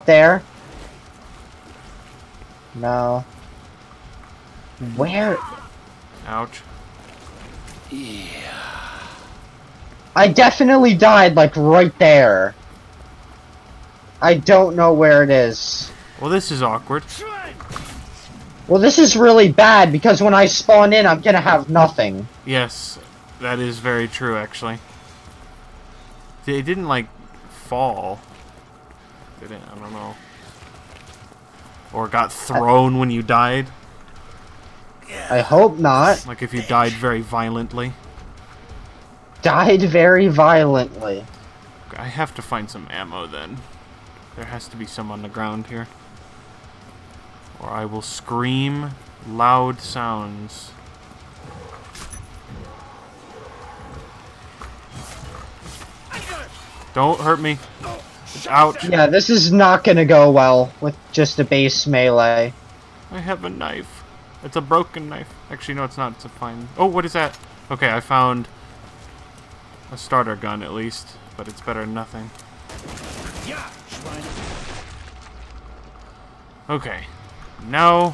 there? No. Where? Ouch. Yeah. I definitely died, like, right there. I don't know where it is. Well, this is awkward. Well, this is really bad, because when I spawn in, I'm gonna have nothing. Yes, that is very true, actually. It didn't, like, fall. Did it? I don't know. Or got thrown when you died. I hope not. Like if you died very violently. Died very violently. I have to find some ammo then. There has to be some on the ground here. Or I will scream loud sounds. Don't hurt me. Ouch. Yeah, this is not gonna go well with just a base melee. I have a knife. It's a broken knife. Actually, no, it's not. It's a fine... Oh, what is that? Okay, I found a starter gun at least, but it's better than nothing. Okay. Now...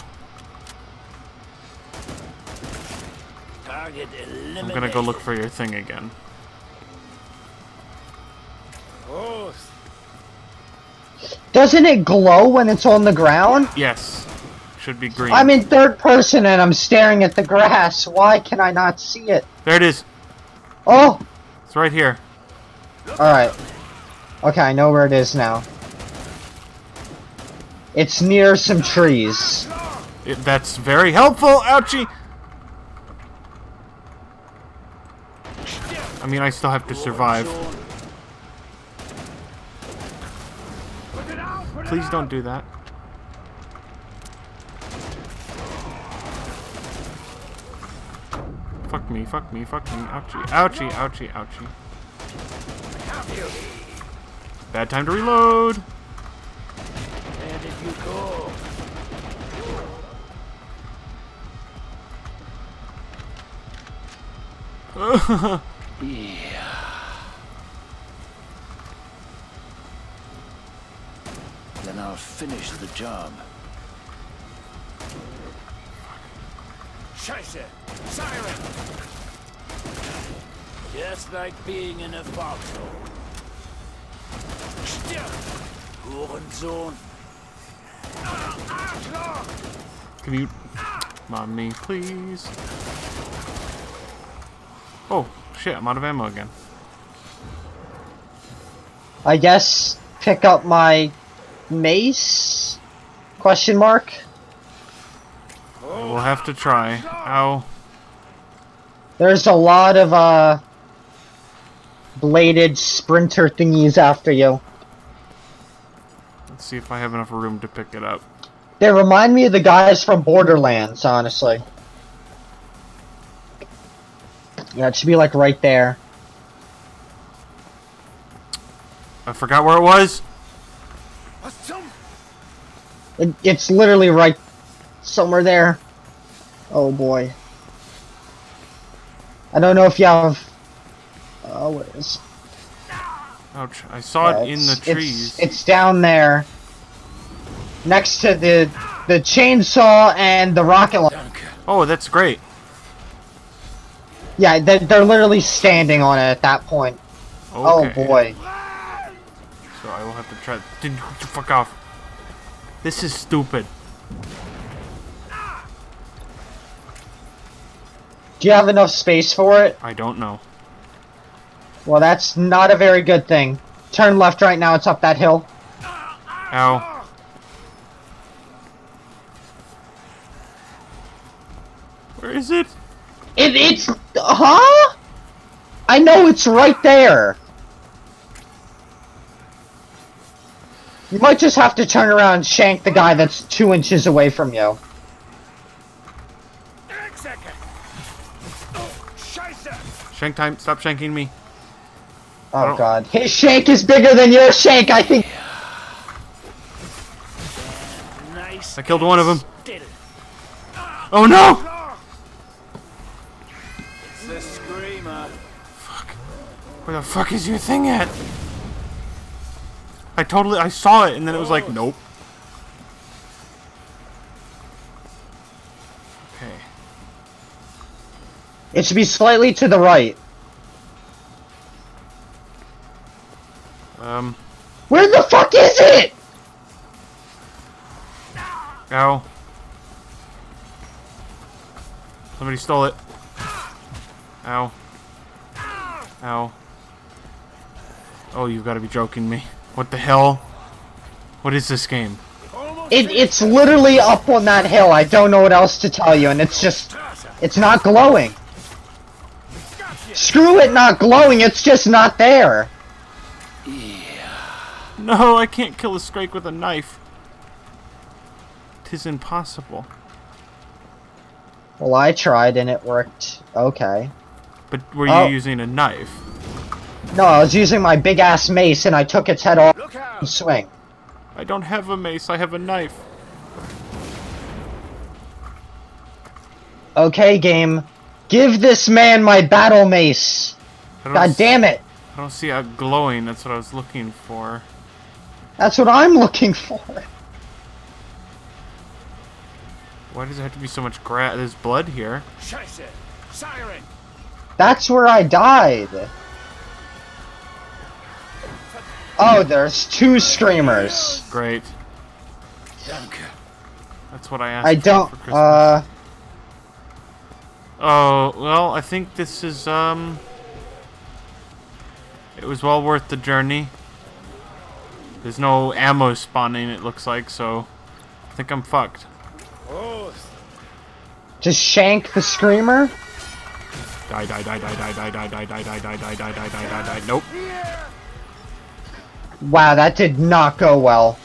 Target eliminated. I'm gonna go look for your thing again. Oh. Doesn't it glow when it's on the ground? Yes. Should be green. I'm in third person and I'm staring at the grass. Why can I not see it? There it is. Oh! It's right here. Alright. Okay, I know where it is now. It's near some trees. That's very helpful. Ouchie! I mean, I still have to survive. Please don't do that. Fuck me, fuck me, fuck me. Ouchie, ouchie, ouchie, ouchie. Bad time to reload. Where did you go? Yeah. Then I'll finish the job. Scheiße! Siren! Just like being in a foxhole. Hurensohn! Can you... Mom me, please? Oh, shit, I'm out of ammo again. I guess pick up my mace? Question mark? We'll have to try. Ow. There's a lot of, bladed sprinter thingies after you. Let's see if I have enough room to pick it up. They remind me of the guys from Borderlands, honestly. Yeah, it should be like right there. I forgot where it was. It's literally right somewhere there. Oh boy. I don't know if you have... Oh, where is... Ouch. I saw it in the trees. It's down there. Next to the chainsaw and the rocket launcher. Oh, that's great. Yeah, they're literally standing on it at that point. Okay. Oh boy. So I will have to try... Dude, fuck off. This is stupid. Do you have enough space for it? I don't know. Well, that's not a very good thing. Turn left right now, it's up that hill. Ow. Where is it? It's... Huh? I know it's right there. You might just have to turn around and shank the guy that's 2 inches away from you. Shank time. Stop shanking me. Oh god. His shank is bigger than your shank, I think. Nice. I killed one of them. Oh no! It's the screamer. Fuck. Where the fuck is your thing at? I saw it, and then it was like, nope. Okay. It should be slightly to the right. Where the fuck is it? Ow. Somebody stole it. Ow. Ow. Oh, you've got to be joking me. What the hell? What is this game? It's literally up on that hill. I don't know what else to tell you, and it's not glowing. Screw it not glowing, it's just not there. No, I can't kill a Scrake with a knife. 'Tis impossible. Well, I tried and it worked okay. But were you using a knife? No, I was using my big-ass mace and I took its head off and swing. I don't have a mace, I have a knife. Okay, game. Give this man my battle mace. God damn it. I don't see it glowing, that's what I was looking for. That's what I'm looking for. Why does it have to be so much grass? There's blood here. Scheiße! Siren! That's where I died. Oh, there's 2 screamers. Great. Danke. That's what I asked I don't, for Christmas. Oh, well, I think this is, it was well worth the journey. There's no ammo spawning, it looks like, so I think I'm fucked. Just shank the screamer? Die, die, die, die, die, die, die, die, die, die, die, die, die, die, die, die. Nope. Wow, that did not go well.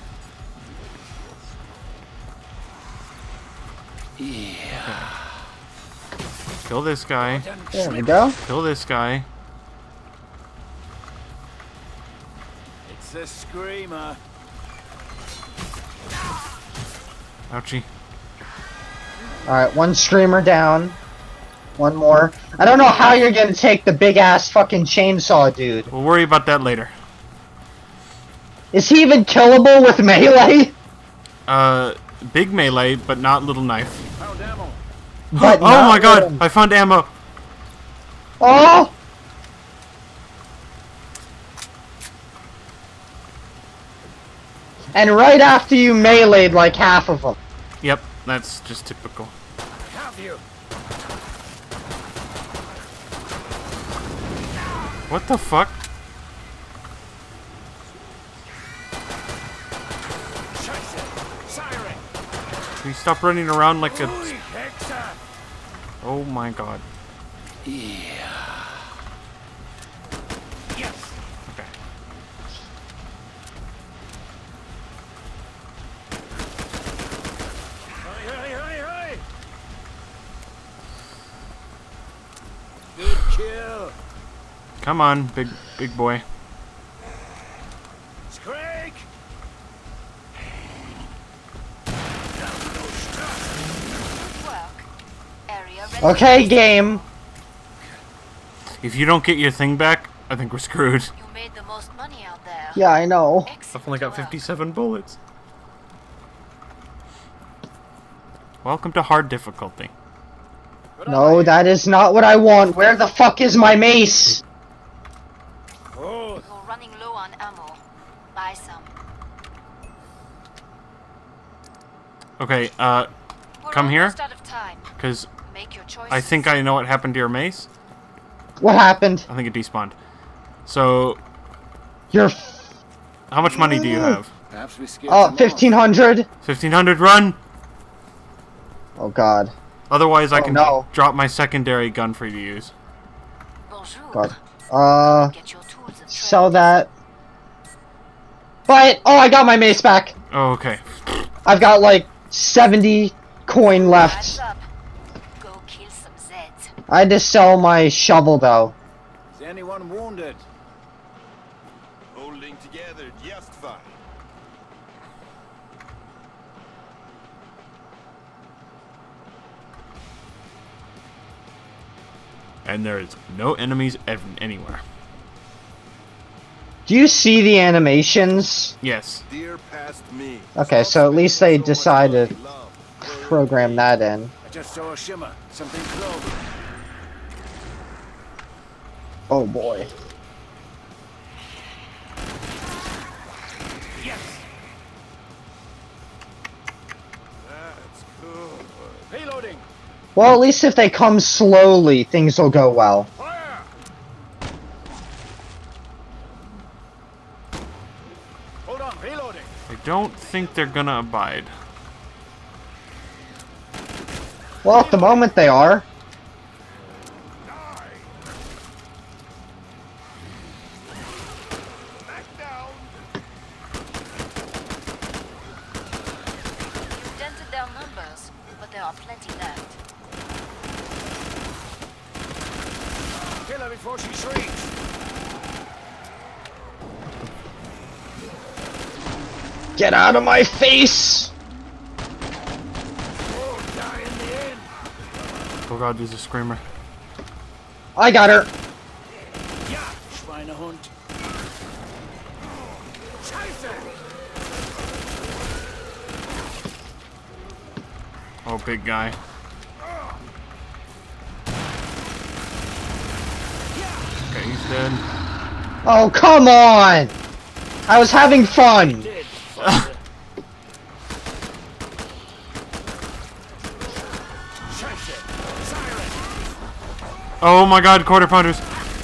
Kill this guy. There we go. Kill this guy. It's a screamer. Ouchie. Alright, 1 screamer down. 1 more. I don't know how you're gonna take the big-ass fucking chainsaw, dude. We'll worry about that later. Is he even killable with melee? Big melee, but not little knife. Found ammo. But oh my god! I found ammo! Oh! And right after you meleeed like half of them. Yep, that's just typical. Have you? What the fuck? Scheiße! Siren! Can you stop running around like a... Ui, Hexe! Oh my god. Yes. Okay. Hey! Good kill. Come on, big boy. Scrake! Okay, game. If you don't get your thing back, I think we're screwed. You made the most money out there. Yeah, I know. I've only got 57 bullets. Welcome to hard difficulty. No, that is not what I want. Where the fuck is my mace? Oh, You're running low on ammo. Buy some. Okay, We're come here, almost out of time. because Make your choices. I think I know what happened to your mace. What happened? I think it despawned. So, You're... how much money do you have? perhaps we skipped Oh, them off. 1,500? 1,500, run! Oh god. Otherwise, I Oh, can no. drop my secondary gun for you to use. Bonjour. God. Get your tools and Sell that. But, oh, I got my mace back. Oh, okay. I've got like 70 coin Hands left. up. Go kill some Zeds. I had to sell my shovel though. Is anyone wounded? Holding together just fine. And there is no enemies anywhere. Do you see the animations? Yes. Dear past me. Okay, so at least they decided to program that in. I just saw a shimmer. Something close. Oh boy. Yes. That's good. Reloading. Well, at least if they come slowly, things will go well. Fire. Hold on. Reloading. I don't think they're gonna abide. Well, at the moment they are. Back down. You've dented their numbers, but there are plenty left. Kill her before she shrieks. Get out of my face! Oh, die in the end. Oh god, there's a screamer. I got her. Ja, Schweinehund. Scheiße. Oh, big guy. Okay, he's dead. Oh, come on! I was having fun! Dead. Scheiße. Siren. Oh my god, quarter pounders.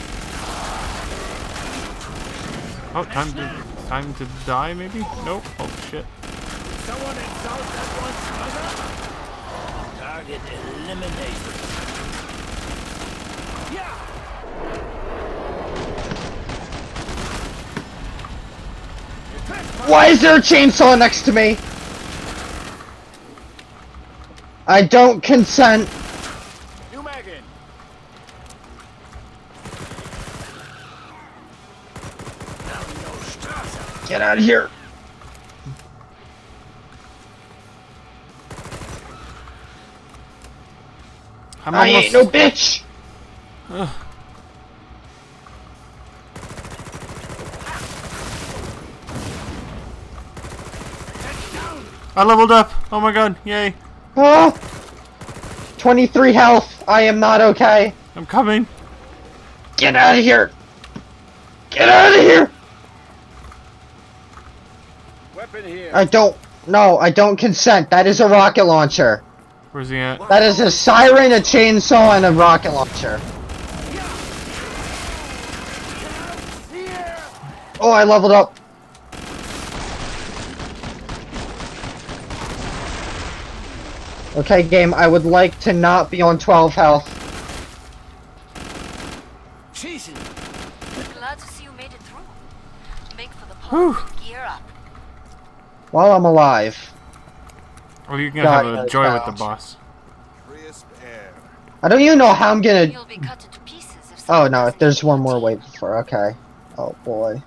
Oh, time to die maybe? Nope. Oh shit. Someone insult that one's mother? Target eliminated. Yeah. Why is there a chainsaw next to me? I don't consent. New Megan. Get out of here. I'm I almost... ain't no bitch. Ugh. I leveled up. Oh my god, yay. Ah, 23 health. I am not okay. I'm coming. Get out of here. Get out of here. Weapon here. I don't. No, I don't consent. That is a rocket launcher. Where's he at? That is a siren, a chainsaw, and a rocket launcher. Oh, I leveled up. Okay, game, I would like to not be on 12 health. Jesus. Glad to see you made it through. Make for the Whew. pole and gear up. While I'm alive. Well, you can God, have a that's joy with the fast. boss. Crisp air. I don't even know how I'm gonna... You'll be cut into pieces if Oh someone no, doesn't there's eat one your more tea. wave before, okay. Oh boy.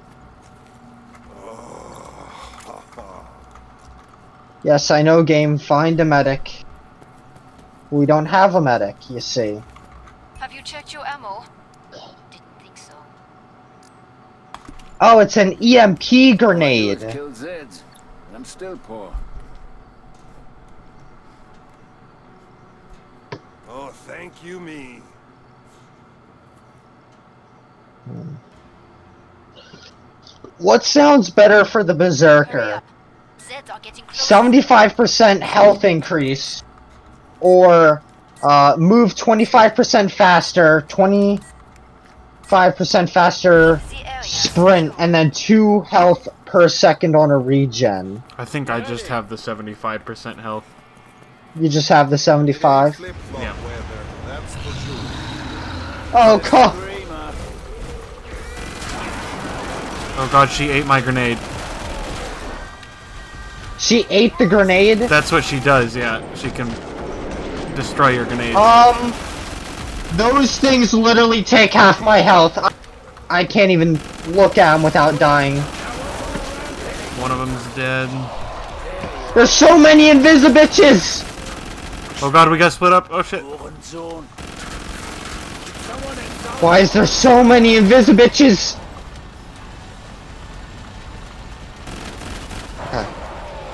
Yes, I know game, find a medic. We don't have a medic, you see. Have you checked your ammo? Didn't think so. Oh, it's an EMP grenade. Kill Zeds. I'm still poor. Oh, thank you, me. What sounds better for the Hurry Berserker? up. Zeds are getting closer. 75% health increase, or move 25% faster, 25% faster The area. sprint, and then 2 health per second on a regen. I think I just have the 75% health. You just have the 75. Flip-flop Yeah. weather, that's for sure. Oh, God. Screamer. Oh god, she ate my grenade. She ate the grenade? That's what she does, yeah. She can destroy your grenade. Those things literally take half my health. I can't even look at them without dying. One of them's dead. There's so many invisibitches! Oh god, we got split up. Oh shit. Open zone. Someone insult. Why is there so many invisibitches?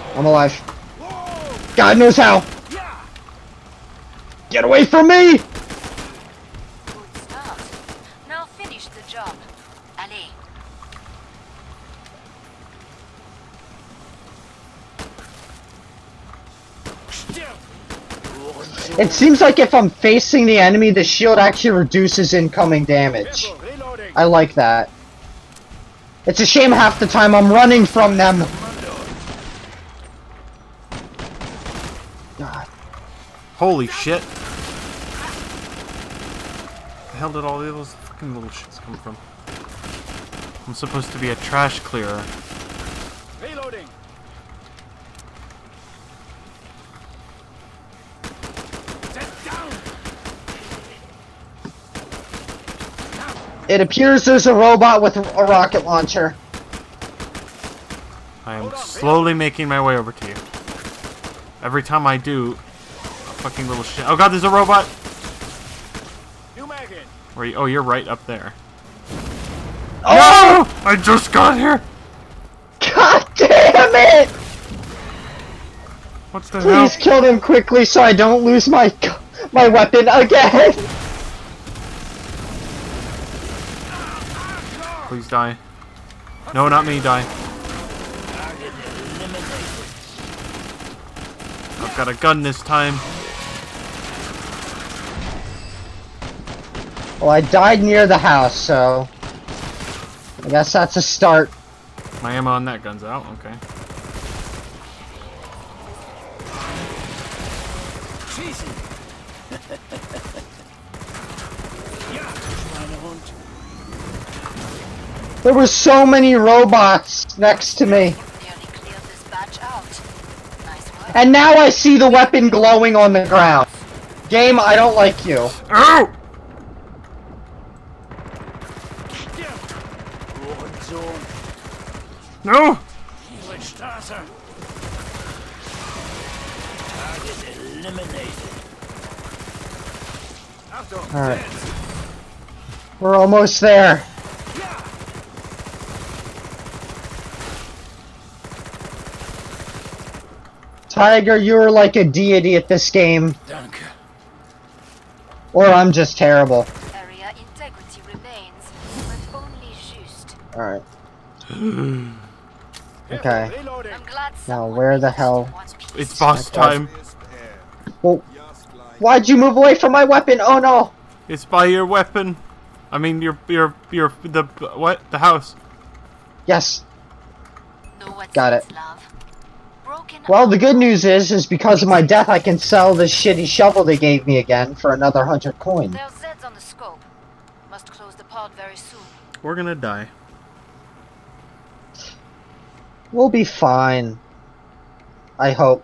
I'm alive. God knows how. Get away from me! Good start. Now finish the job. Allez. It seems like if I'm facing the enemy, the shield actually reduces incoming damage. Reloading. I like that. It's a shame half the time I'm running from them. God. Holy shit. The hell did all those fucking little shits come from? I'm supposed to be a trash clearer. Reloading. Set down. It appears there's a robot with a rocket launcher. I am slowly making my way over to you. Every time I do, a fucking little shit. Oh god, there's a robot! New mag in. Where you, oh, you're right up there. Oh! No! I just got here! God damn it! What's the hell? Please kill them quickly so I don't lose my weapon again. Please die. No, not me, die. I've got a gun this time. Well, I died near the house, so I guess that's a start. My ammo on that gun's out, okay. Schießen. Ja, Schweinehund. There were so many robots next to me. Nearly cleared this batch out. Nice work. And now I see the weapon glowing on the ground. Game, I don't like you. Ow! Hurensohn. No! Straße. Target eliminated. Achtung. Alright. We're almost there. Tiger, you're like a deity at this game. Danke. Or I'm just terrible. Area integrity remains, but only just. Alright. Okay. Reloading. I'm glad Now, someone where the needs to hell- one piece. It's boss time. Crisp air. Well, Just like why'd you move away from my weapon? Oh no! It's by your weapon. I mean, the what? The house. Yes. Know what's Got next, it. love? Broken Well, the good news is because of my death, I can sell the shitty shovel they gave me again for another 100 coin. There's Zeds on the scope. Must close the pod very soon. We're gonna die. We'll be fine. I hope.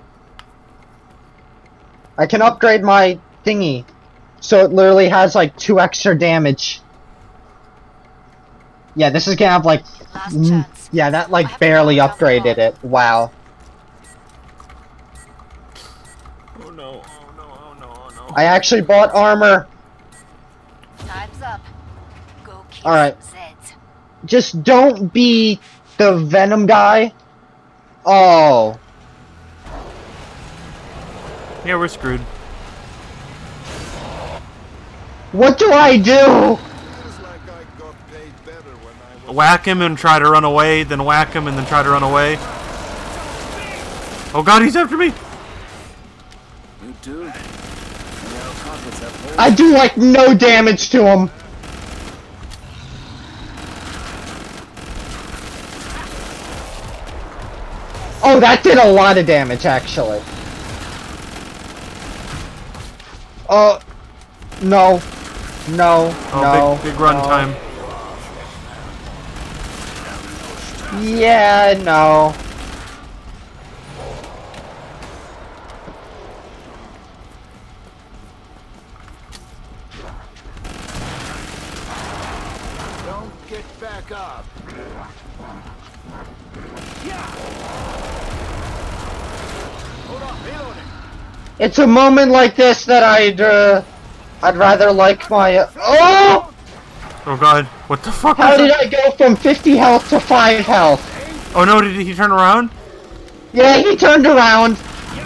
I can upgrade my thingy, so it literally has like 2 extra damage. Yeah, this is gonna have like... Last chance. yeah, that I like have barely power off the upgraded pod. it. Wow. Oh no! Oh no! Oh no! Oh no! I actually bought armor. Time's up. Go kill Alright. some Zeds. Just don't be the Venom guy. Oh. Yeah, we're screwed. What do I do? feels like I got paid better when I was Whack him and try to run away, then whack him and then try to run away. Oh god, he's after me! You too? Your pockets have holes. I do like no damage to him. Oh, that did a lot of damage, actually. Oh, no, no, Oh, no. big run no. time. Yeah, no. Don't get back up. Hold on, reloading. It's a moment like this that I'd rather like my. Oh! Oh god, what the fuck How was did that? I go from 50 health to 5 health? Oh no, did he turn around? Yeah, he turned around.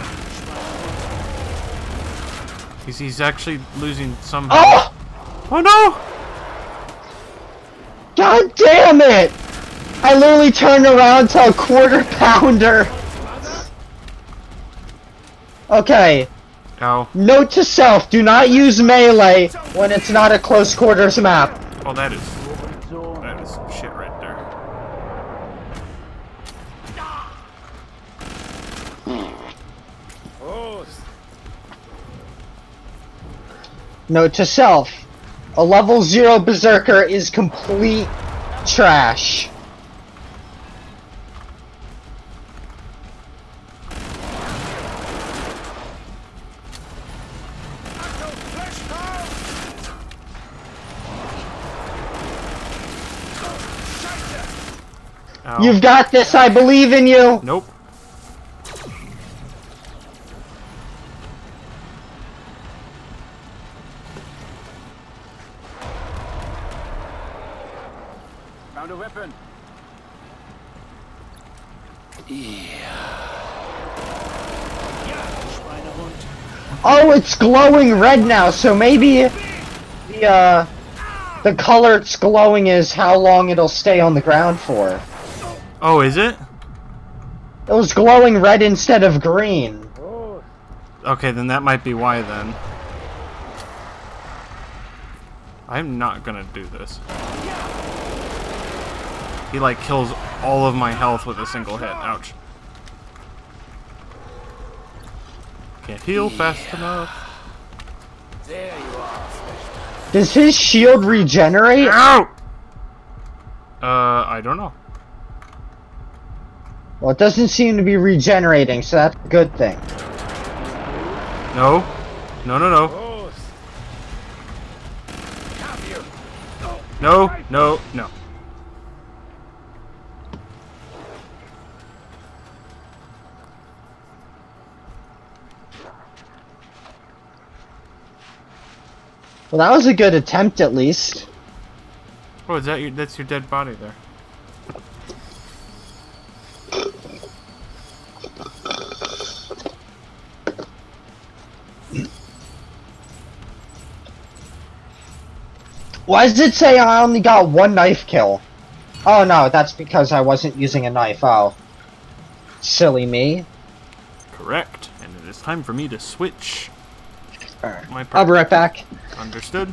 He's actually losing some Oh! health. Oh no! God damn it! I literally turned around to a quarter pounder. Okay. Ow. Note to self, do not use melee when it's not a close quarters map. Oh, that is some shit right there. Note to self, a level 0 berserker is complete trash. Ow. You've got this, I believe in you! Nope. Found a weapon. Oh, it's glowing red now, so maybe the color it's glowing is how long it'll stay on the ground for. Oh, is it? It was glowing red instead of green. Okay, then that might be why then. I'm not gonna do this. He like kills all of my health with a single hit. Ouch. Can't heal fast enough. There you are. Does his shield regenerate? Ow! I don't know. Well, it doesn't seem to be regenerating, so that's a good thing. No. No, no, no. No, no, no. Well, that was a good attempt, at least. Oh, is that your? That's your dead body there. Why does it say I only got one knife kill? Oh no, that's because I wasn't using a knife. Oh. Silly me. Correct. And it is time for me to switch. Alright. My I'll be right back. Understood.